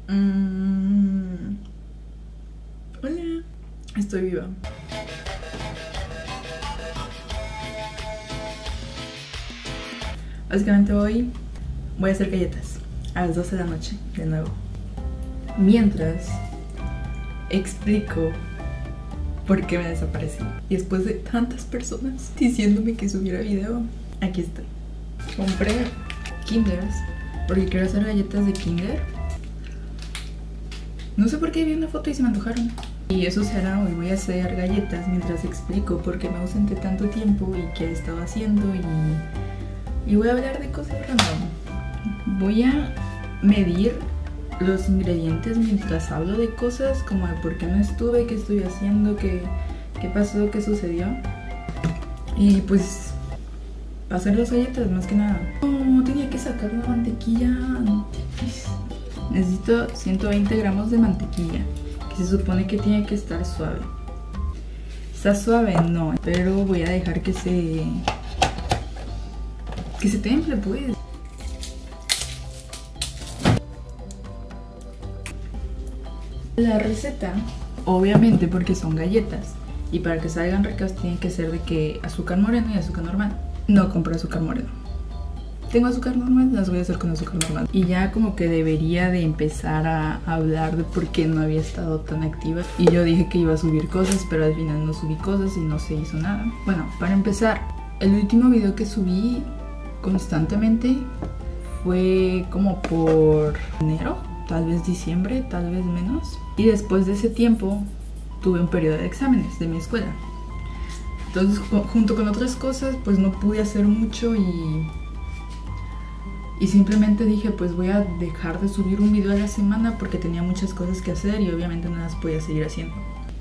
Hola, estoy viva. Básicamente hoy voy a hacer galletas a las 12 de la noche de nuevo. Mientras explico por qué me desaparecí. Y después de tantas personas diciéndome que subiera video, aquí estoy. Compré Kinders porque quiero hacer galletas de Kinder. No sé por qué vi una foto y se me antojaron. Y eso se hará hoy. Voy a hacer galletas mientras explico por qué me ausenté tanto tiempo y qué he estado haciendo. Y voy a hablar de cosas random. Voy a medir los ingredientes mientras hablo de cosas como de por qué no estuve, qué estoy haciendo, qué pasó, qué sucedió. Y pues hacer las galletas más que nada. No, tenía que sacar la mantequilla antes. Necesito 120 gramos de mantequilla, que se supone que tiene que estar suave. ¿Está suave? No, pero voy a dejar que se temple, pues. La receta, obviamente porque son galletas y para que salgan ricas tienen que ser de que azúcar moreno y azúcar normal. No compré azúcar moreno. Tengo azúcar normal, las voy a hacer con azúcar normal. Y ya como que debería de empezar a hablar de por qué no había estado tan activa. Y yo dije que iba a subir cosas, pero al final no subí cosas y no se hizo nada. Bueno, para empezar, el último video que subí constantemente fue como por enero, tal vez diciembre, tal vez menos. Y después de ese tiempo tuve un periodo de exámenes de mi escuela. Entonces junto con otras cosas pues no pude hacer mucho y simplemente dije pues voy a dejar de subir un video a la semana porque tenía muchas cosas que hacer y obviamente no las podía seguir haciendo.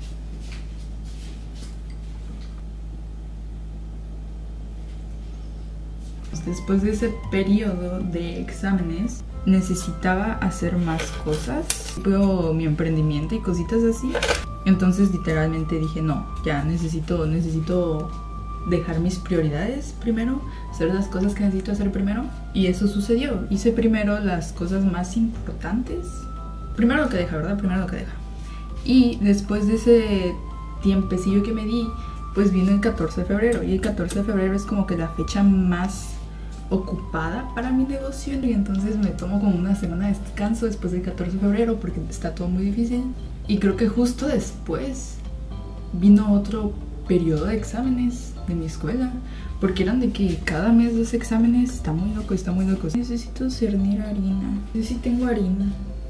Después de ese periodo de exámenes necesitaba hacer más cosas, tipo mi emprendimiento y cositas así. Entonces literalmente dije no, ya necesito dejar mis prioridades primero, hacer las cosas que necesito hacer primero. Y eso sucedió, hice primero las cosas más importantes. Primero lo que deja, ¿verdad? Primero lo que deja. Y después de ese tiempecillo que me di, pues vino el 14 de febrero. Y el 14 de febrero es como que la fecha más ocupada para mi negocio. Y entonces me tomo como una semana de descanso después del 14 de febrero porque está todo muy difícil. Y creo que justo después vino otro periodo de exámenes de mi escuela, porque eran de que cada mes los exámenes. Está muy loco, está muy loco. Necesito cernir harina. Yo sí tengo harina.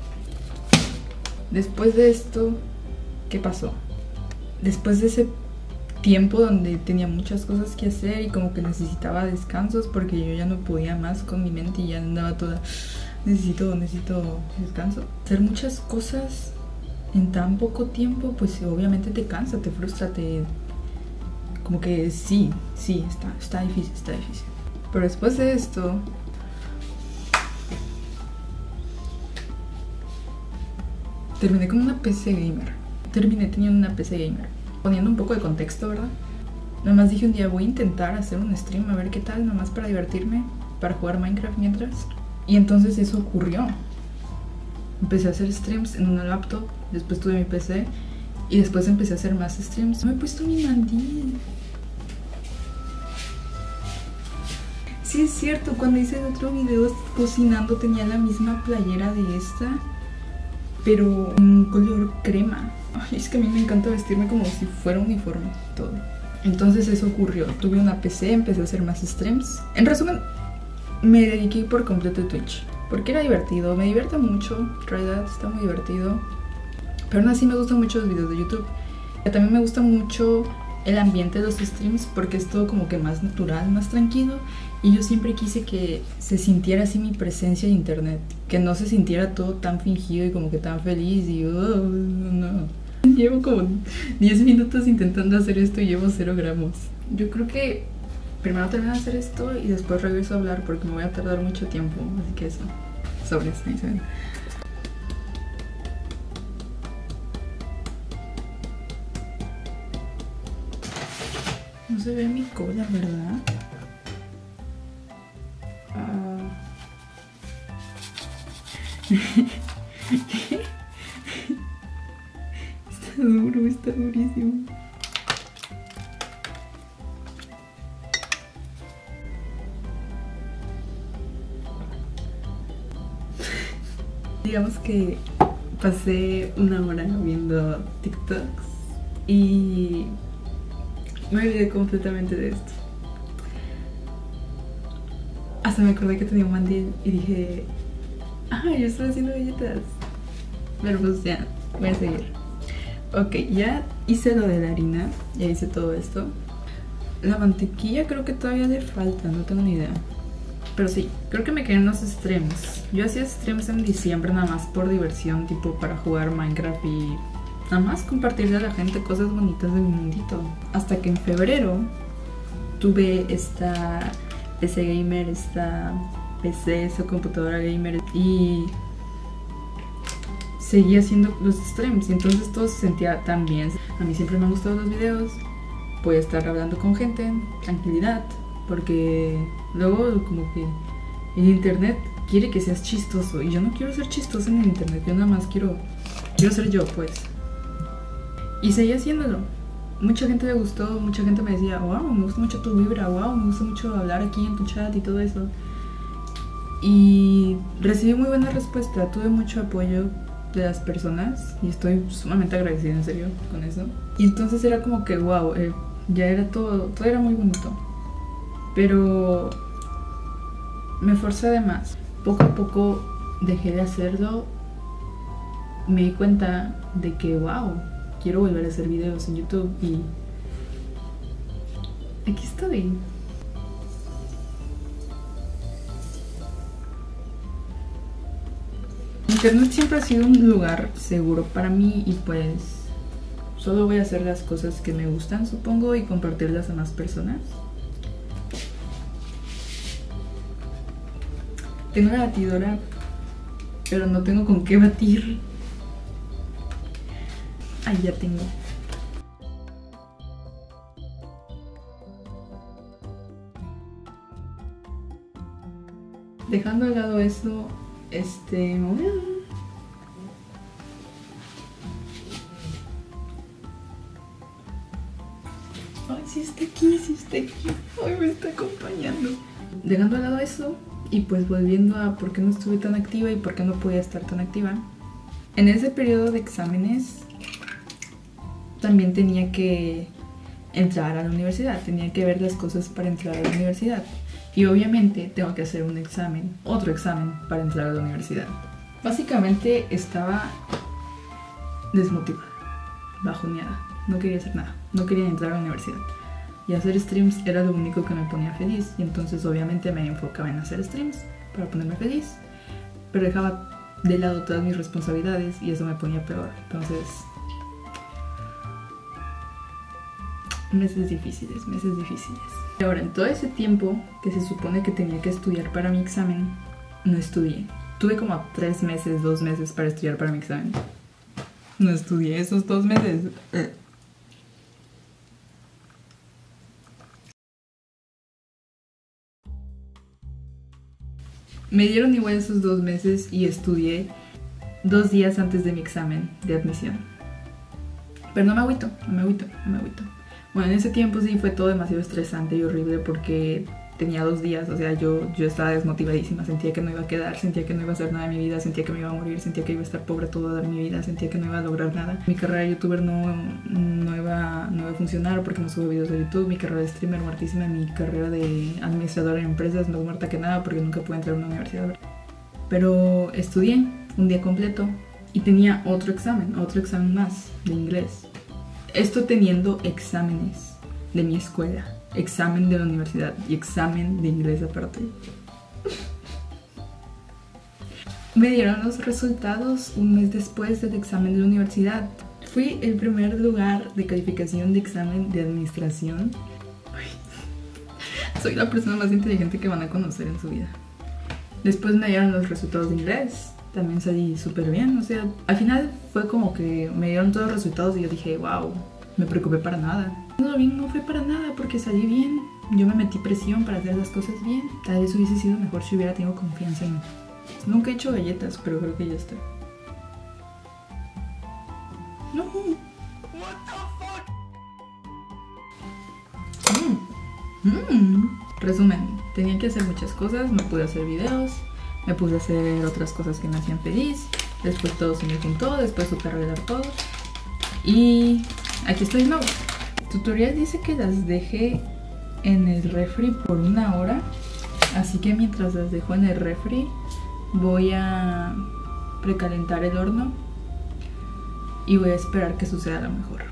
Después de esto, ¿qué pasó? Después de ese tiempo donde tenía muchas cosas que hacer y como que necesitaba descansos porque yo ya no podía más con mi mente y ya andaba toda necesito descanso. Hacer muchas cosas en tan poco tiempo pues obviamente te cansa, te frustra, como que sí, está difícil. Pero después de esto terminé con una PC gamer. Terminé teniendo una PC gamer. Poniendo un poco de contexto, ¿verdad? Nada más dije un día voy a intentar hacer un stream a ver qué tal, nada más para divertirme, para jugar Minecraft mientras. Y entonces eso ocurrió. Empecé a hacer streams en una laptop, después tuve mi PC y después empecé a hacer más streams. Me he puesto mi mandil. Sí es cierto, cuando hice el otro video cocinando tenía la misma playera de esta, pero en color crema. Ay, es que a mí me encanta vestirme como si fuera uniforme, todo. Entonces eso ocurrió, tuve una PC, empecé a hacer más streams. En resumen, me dediqué por completo a Twitch, porque era divertido, me divierte mucho, en realidad está muy divertido. Pero aún así me gustan mucho los videos de YouTube. También me gusta mucho el ambiente de los streams porque es todo como que más natural, más tranquilo. Y yo siempre quise que se sintiera así mi presencia en internet, que no se sintiera todo tan fingido y como que tan feliz y no. Llevo como 10 minutos intentando hacer esto y llevo 0 gramos. Yo creo que primero termino de hacer esto y después regreso a hablar porque me voy a tardar mucho tiempo, así que eso. Sobres, ahí se ven. No se ve mi cola, ¿verdad? duro, está durísimo. Digamos que pasé una hora viendo TikToks y me olvidé completamente de esto. Hasta me acordé que tenía un mandil y dije, yo estoy haciendo galletas. Pero pues ya, voy a seguir. Ok, ya hice lo de la harina, ya hice todo esto. La mantequilla creo que todavía le falta, no tengo ni idea. Pero sí, creo que me quedé en los streams. Yo hacía streams en diciembre nada más por diversión, tipo para jugar Minecraft y nada más compartirle a la gente cosas bonitas de mi mundito. Hasta que en febrero tuve esta PC gamer, esta PC, esta computadora gamer y seguí haciendo los streams y entonces todo se sentía tan bien. A mí siempre me han gustado los videos, puedo estar hablando con gente, tranquilidad, porque luego como que el internet quiere que seas chistoso y yo no quiero ser chistoso en el internet, yo nada más quiero ser yo, pues. Y seguí haciéndolo. Mucha gente le gustó, mucha gente me decía, wow, me gusta mucho tu vibra, wow, me gusta mucho hablar aquí en tu chat y todo eso. Y recibí muy buena respuesta, tuve mucho apoyo de las personas y estoy sumamente agradecida, en serio, con eso. Y entonces era como que, wow, ya era todo era muy bonito. Pero me forcé de más. Poco a poco dejé de hacerlo. Me di cuenta de que, wow, quiero volver a hacer videos en YouTube y aquí estoy. Internet siempre ha sido un lugar seguro para mí y pues solo voy a hacer las cosas que me gustan, supongo, y compartirlas a más personas. Tengo una batidora, pero no tengo con qué batir. Ahí ya tengo. Dejando de lado eso, ay, sí está aquí, sí está aquí. Ay, me está acompañando. Dejando de lado eso y pues volviendo a por qué no estuve tan activa y por qué no podía estar tan activa. En ese periodo de exámenes también tenía que entrar a la universidad, tenía que ver las cosas para entrar a la universidad. Y obviamente tengo que hacer un examen, otro examen para entrar a la universidad. Básicamente estaba desmotivada, bajoneada, no quería hacer nada, no quería entrar a la universidad. Y hacer streams era lo único que me ponía feliz. Y entonces obviamente me enfocaba en hacer streams para ponerme feliz. Pero dejaba de lado todas mis responsabilidades y eso me ponía peor. Entonces, meses difíciles, meses difíciles. Y ahora, en todo ese tiempo que se supone que tenía que estudiar para mi examen, no estudié. Tuve como 3 meses, 2 meses para estudiar para mi examen. No estudié esos 2 meses. Me dieron igual esos 2 meses y estudié 2 días antes de mi examen de admisión. Pero no me agüito, no me agüito, no me agüito. Bueno, en ese tiempo sí fue todo demasiado estresante y horrible porque tenía 2 días, o sea, yo estaba desmotivadísima, sentía que no iba a quedar, sentía que no iba a hacer nada de mi vida, sentía que me iba a morir, sentía que iba a estar pobre toda mi vida, sentía que no iba a lograr nada. Mi carrera de youtuber no iba a funcionar porque no subo videos de YouTube, mi carrera de streamer muertísima, mi carrera de administradora de empresas más muerta que nada porque nunca pude entrar a una universidad. Pero estudié un día completo y tenía otro examen más de inglés. Esto teniendo exámenes de mi escuela, examen de la universidad y examen de inglés aparte. Me dieron los resultados un mes después del examen de la universidad. Fui el primer lugar de calificación de examen de administración. Soy la persona más inteligente que van a conocer en su vida. Después me dieron los resultados de inglés. También salí súper bien, o sea, al final fue como que me dieron todos los resultados y yo dije, wow, me preocupé para nada. No, bien, no fue para nada porque salí bien, yo me metí presión para hacer las cosas bien. Tal vez hubiese sido mejor si hubiera tenido confianza en mí. Nunca he hecho galletas, pero creo que ya está. No, Resumen, tenía que hacer muchas cosas, me pude hacer videos, me puse a hacer otras cosas que me hacían feliz, después todo se me juntó, después supe arreglar todo y aquí estoy de nuevo. El tutorial dice que las deje en el refri por 1 hora, así que mientras las dejo en el refri voy a precalentar el horno y voy a esperar que suceda lo mejor.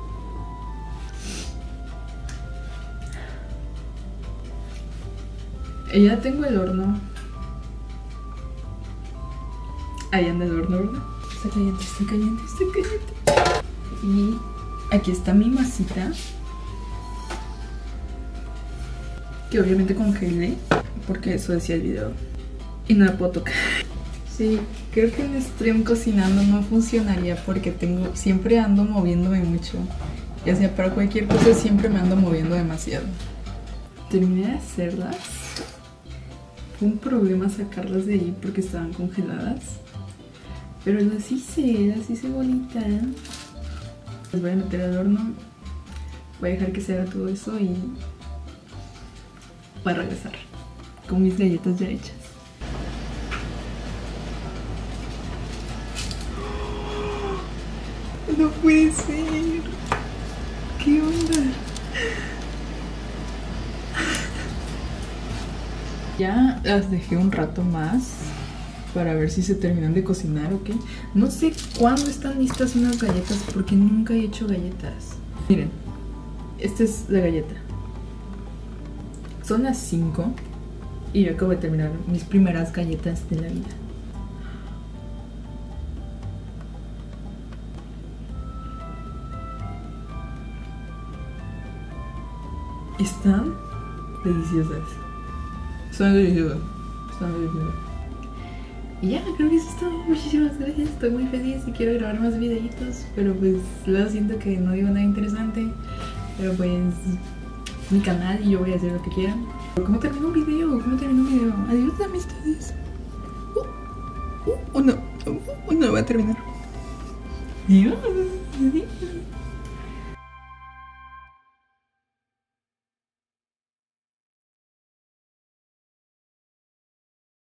Ya tengo el horno. Ahí anda el horno, ¿verdad? Está caliente, está caliente, está caliente. Y aquí está mi masita, que obviamente congelé, porque eso decía el video. Y no la puedo tocar. Sí, creo que en stream cocinando no funcionaría porque siempre ando moviéndome mucho. Ya sea para cualquier cosa siempre me ando moviendo demasiado. Terminé de hacerlas. Fue un problema sacarlas de ahí porque estaban congeladas. Pero las hice bolitas. Las voy a meter al horno. Voy a dejar que se haga todo eso y voy a regresar con mis galletas ya hechas. No puede ser. ¿Qué onda? Ya las dejé un rato más para ver si se terminan de cocinar o qué. No sé cuándo están listas unas galletas porque nunca he hecho galletas. Miren, esta es la galleta. Son las 5 y yo acabo de terminar mis primeras galletas de la vida. Están deliciosas. Son deliciosas. Están deliciosas. Y ya, creo que eso es todo. Muchísimas gracias. Estoy muy feliz y quiero grabar más videitos. Pero pues luego siento que no digo nada interesante. Pero pues mi canal y yo voy a hacer lo que quieran. ¿Cómo termino un video? Adiós, amistades. No voy a terminar. Adiós.